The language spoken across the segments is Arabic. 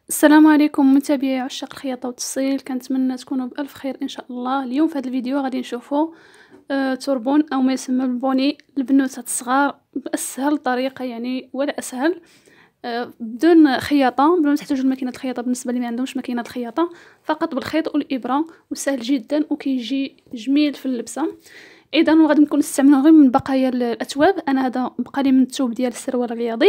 السلام عليكم متابعي عشاق الخياطة والتفصيل، كنتمنى تكونوا بألف خير إن شاء الله. اليوم في هذا الفيديو غادي نشوفوا توربون أو ما يسمى بالبوني للبنوتات الصغار بأسهل طريقة، يعني ولا أسهل، بدون خياطة، بدون تحتاجوا لماكينة الخياطة. بالنسبة لي ما عندهمش ماكينة الخياطة، فقط بالخيط والإبرة، وسهل جدا وكيجي جميل في اللبسة. اذا غادي نكون نستعملوه غير من بقايا الأثواب. انا هذا بقى لي من الثوب ديال السروال الرياضي،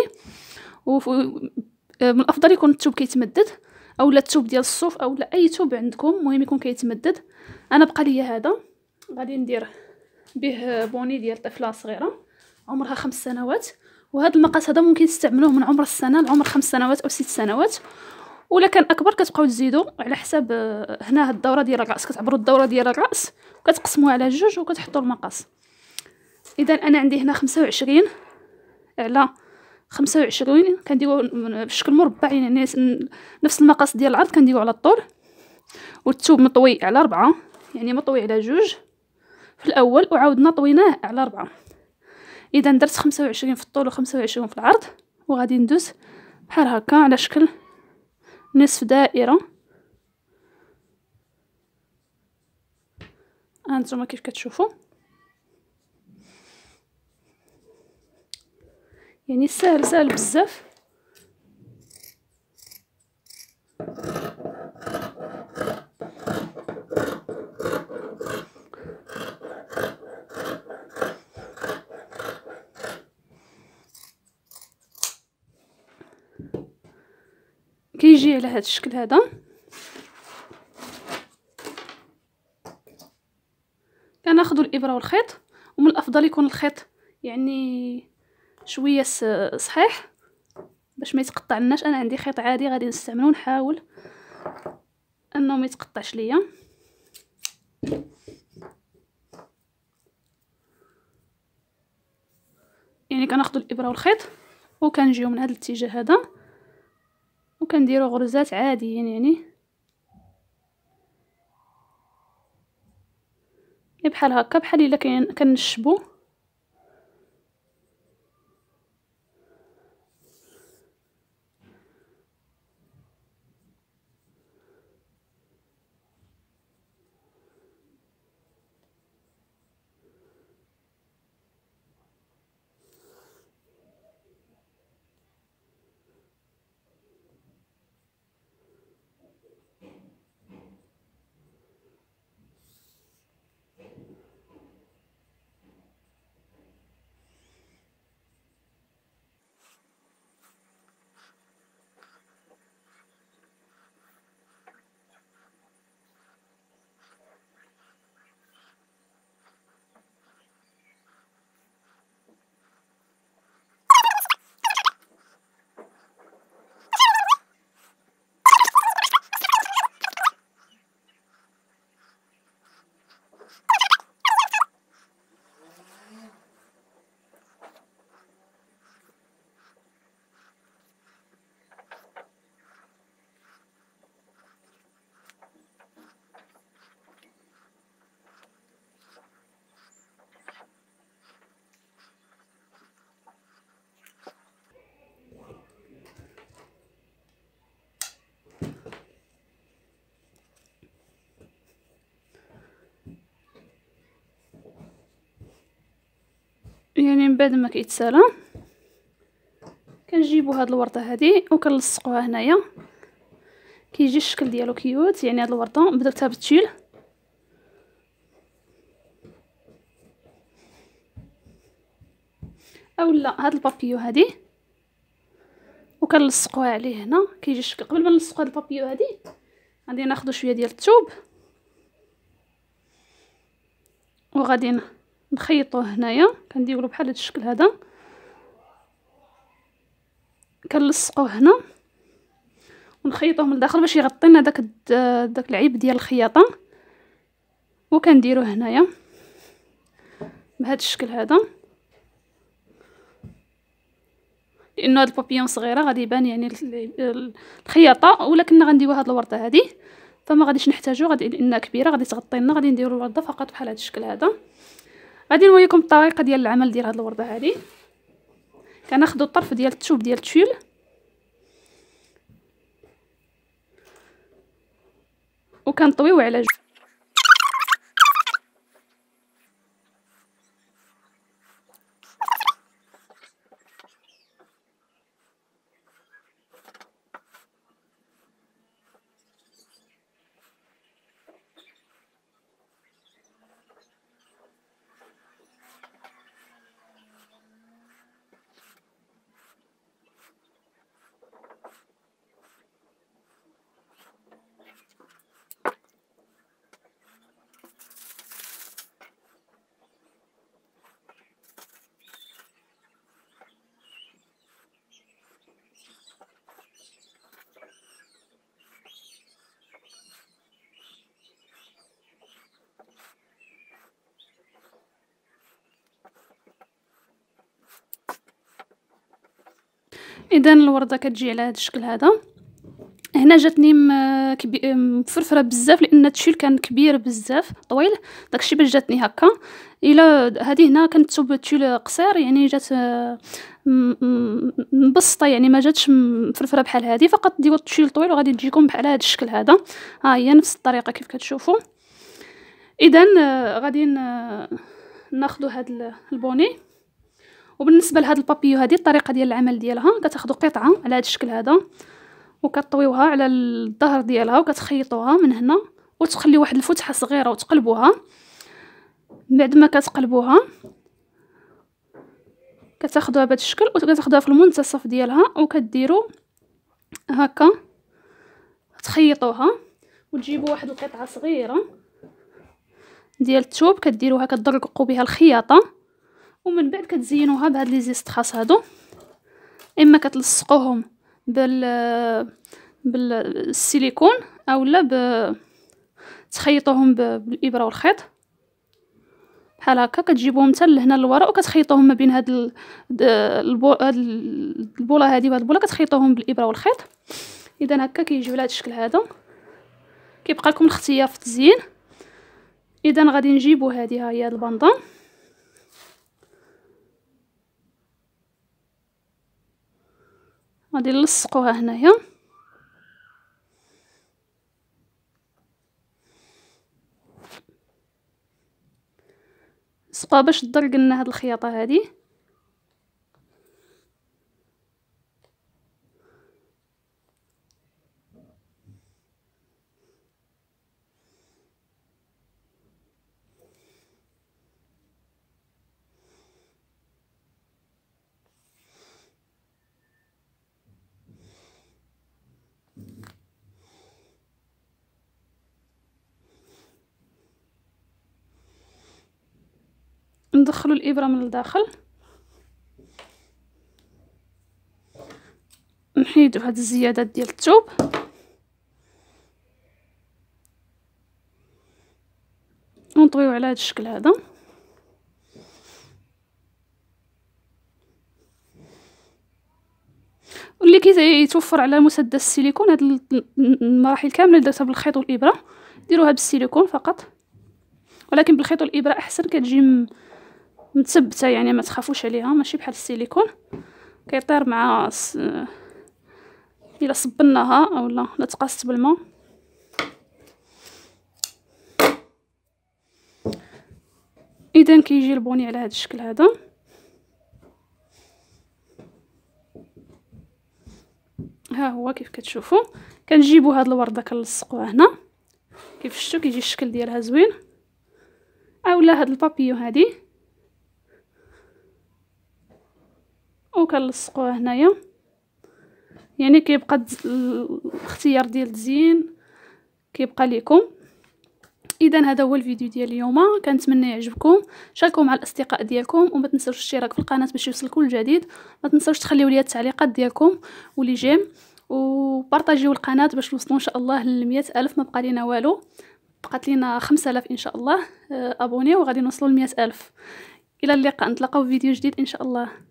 من الافضل يكون الثوب كيتمدد، او لا الثوب ديال الصوف، او لا اي ثوب عندكم، المهم يكون كيتمدد. انا بقى لي هذا غادي ندير به بوني ديال طفله صغيره عمرها 5 سنوات. وهذا المقاس هذا ممكن تستعملوه من عمر السنه لعمر 5 سنوات او 6 سنوات، ولا كان اكبر كتبقاو تزيدوا على حساب. هنا هاد الدوره ديال الراس، كتعبروا الدوره ديال الراس وكتقسموها على جوج وكتحطوا المقاس. اذا انا عندي هنا 25 على 25، كنديرو بشكل مربع، يعني نفس المقاس ديال العرض كنديرو على الطول. والثوب مطوي على 4، يعني مطوي على جوج في الاول وعاودنا طويناه على 4. اذا درت 25 في الطول و25 في العرض، وغادي ندوز بحال هكا على شكل نصف دائره. هانتوما كيف كتشوفوا، يعني سهل بزاف. كيجي على هذا الشكل هذا. كناخذوا الابره والخيط، ومن الافضل يكون الخيط يعني شويه صحيح باش ما يتقطعناش. انا عندي خيط عادي غادي نستعملو، نحاول انه ما يتقطعش ليا. يعني كناخذوا الابره والخيط وكنجيو من هذا الاتجاه هذا وكنديروا غرزات عاديين، يعني بحال هكا، بحال الا كنشبو. يعني من بعد ما كيتسالى كنجيبوا هاد الورده هادي وكنلصقوها هنايا. كيجي الشكل ديالو كيوت، يعني هاد الورده درتها بالتيل، اولا هاد البابيو هادي وكنلصقوها عليه هنا. كيجي الشكل. قبل ما نلصقوا هاد البابيو هادي غادي ناخذ شويه ديال الثوب وغادي نخيطوه هنايا. كنديروا بحال هاد الشكل هذا، كنلصقوه هنا ونخيطوه من الداخل باش يغطي لنا داك العيب ديال الخياطه. وكنديروه هنايا بهذا الشكل هذا، لانه هاد البابيون صغيره غادي يبان يعني الخياطه. ولكن غنديروا هاد الورده هذه فما غاديش نحتاجو، غادي لانها كبيره غادي تغطي لنا. غادي نديروا الورده فقط بحال هذا الشكل هذا. غادي نوريكم الطريقه ديال العمل ديال هاد الورده هذه. كناخذوا الطرف ديال الثوب ديال التويل وكنطويو على جوج. اذا الورده كتجي على هذا الشكل هذا. هنا جاتني مفرفره بزاف لان التشيل كان كبير بزاف طويل، داكشي باش جاتني هكا. الا هذه هنا كانت ثوب تشيل قصير يعني جات مبسطه، يعني ما جاتش مفرفره بحال هذه. فقط ديروا التشيل طويل وغادي تجيكم بحال هذا الشكل هذا. ها هي نفس الطريقه كيف كتشوفوا. اذا غادي ناخذوا هذا البوني. وبالنسبه لهاد البابيو هذه الطريقه ديال العمل ديالها، كتاخذوا قطعه على هذا الشكل هذا وكطويوها على الظهر ديالها وكتخيطوها من هنا وتخلي واحد الفتحه صغيره وتقلبوها. بعد ما كتقلبوها كتاخذوها بهذا الشكل وكتاخذوها في المنتصف ديالها وكديروا هكا تخيطوها وتجيبوا واحد القطعه صغيره ديال الثوب كديروها كتدرقوا بها الخياطه، ومن بعد كتزينوها بهاد لي زيست خاص هادو. اما كتلصقوهم بالسيليكون اولا تخيطوهم بالابره والخيط بحال هكا. كتجيبوهم حتى لهنا للوراء وكتخيطوهم ما بين هاد البوله هذه وهاد البوله، كتخيطوهم بالابره والخيط. اذا هكا كيجيو على هذا الشكل هذا. كيبقى لكم الاختيار في التزيين. اذا غادي نجيبوا هذه، ها هي هاد البندون، غادي نلصقوها هنايا. لصقوها باش تضرق لنا هاد الخياطه هذه. ندخلوا الابره من الداخل، نحيدوا هاد الزيادات ديال الثوب، ونطويو على هذا الشكل هذا. واللي كيتوفر على مسدس السيليكون، هاد المراحل كامله اللي درتها بالخيط والابره ديروها بالسيليكون فقط، ولكن بالخيط والابره احسن، كتجي متثبته يعني ما تخافوش عليها، ماشي بحال السيليكون كيطير مع الا صبناها اولا لا تقاست بالماء. اذا كيجي البوني على هذا الشكل هذا. ها هو كيف كتشوفوا. كنجيبوا هاد الورده كنلصقوها هنا كيف شفتوا، كيجي الشكل ديالها زوين. اولا هاد البابيو هادي وكنلصقوها هنايا، يعني كيبقى الاختيار ديال التزيين كيبقى لكم. اذا هذا هو الفيديو ديال اليوم، كنتمنى يعجبكم. شاركوه مع الاصدقاء ديالكم وما تنسوش الاشتراك في القناه باش يوصلكم الجديد. ما تنسوش تخليو لي التعليقات ديالكم ولي جيم، وبارطاجيو القناه باش نوصلوا ان شاء الله ل100,000. ما بقى لينا والو، بقات لينا 5000 ان شاء الله ابوني، وغادي نوصلوا ل100,000. الى اللقاء، نتلاقاو في فيديو جديد ان شاء الله.